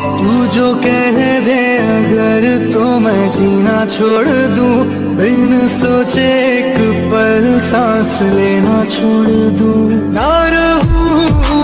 तू जो कह दे अगर तो मैं जीना छोड़ दूं, बिन सोचे एक पल सांस लेना छोड़ दूं। ना रहूं